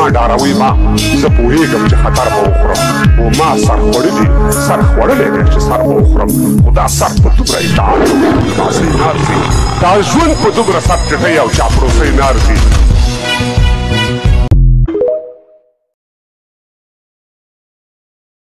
ډاروي ما زه پوهېږم چې خطر به وخورم و ما سر خوړلی دی چې سر به وخورم خو دا سر په دومره اطاعت داسې نه ارزي دا ژوند په دومره سر چټۍ او چاپلوسۍ نه ارزي